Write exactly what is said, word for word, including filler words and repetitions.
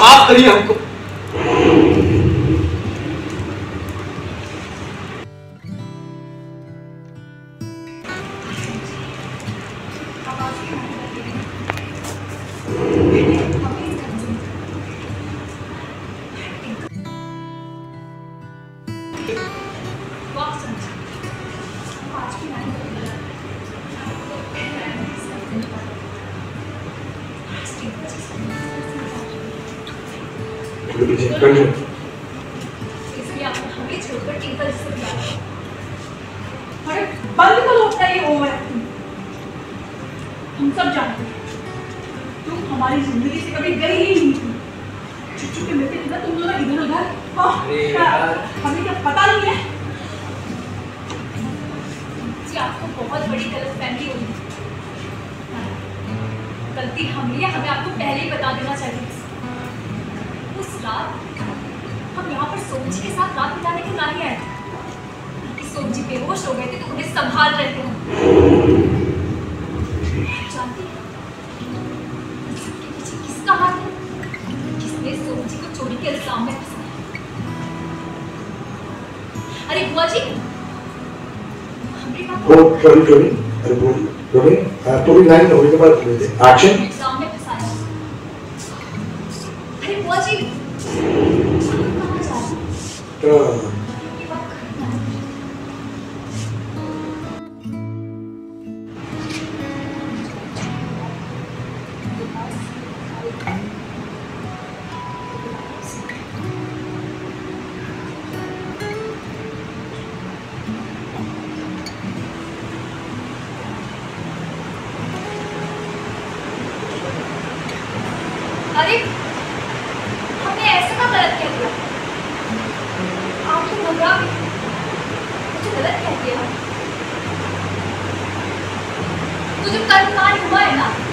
माफ करिए हमको। इसलिए आप हमें छोड़कर टिंकल से प्यार करो। अरे बंद करो अपना ये ओवर एक्टिंग। हम सब जानते हैं तुम हमारी जिंदगी से कभी गई ही नहीं थी। चुप चुप के मिलते थे ना तुम दोनों इधर उधर। हमें क्या पता नहीं है जी, आपको बहुत बड़ी गलतफहमी हुई। गलती हमें हमें आपको पहले ही बता देना चाहिए। उस रात हम यहाँ पर सोमजी के साथ रात बिताने के नहीं आए थे। सोमजी बेहोश हो गए थे तो उन्हें संभाल रहे थे। जानती हैं इसके पीछे किसका हाथ है? किसने सोमजी को चोरी के इल्जाम में फंसाया? अरे बुआ जी, हमारी बात वो चोरी चोरी अरे वो चोरी पूरी लाइन होने के बाद एक्शन इल्जाम में फंसाया। अरे बुआ जी तो अरे हमने ऐसा क्या गलत कह दिया? आप तो घबरा गए, मुझे गलत कह दिया। तो जो कल कांड हुआ है ना